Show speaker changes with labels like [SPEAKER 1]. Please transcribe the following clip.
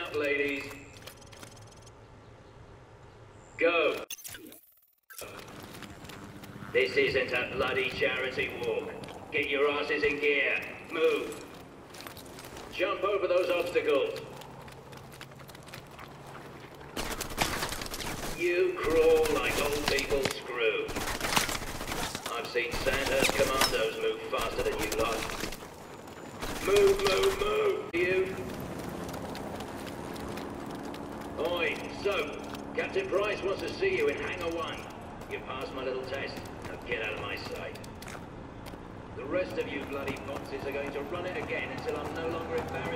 [SPEAKER 1] up, ladies. Go. This isn't a bloody charity walk. Get your asses in gear. Move. Jump over those obstacles. You crawl like old people screw. I've seen Sandhurst commandos move faster than you lot. Move, move, move, you. Oi, so, Captain Price wants to see you in Hangar 1. You passed my little test. Now get out of my sight. The rest of you bloody boxes are going to run it again until I'm no longer embarrassed.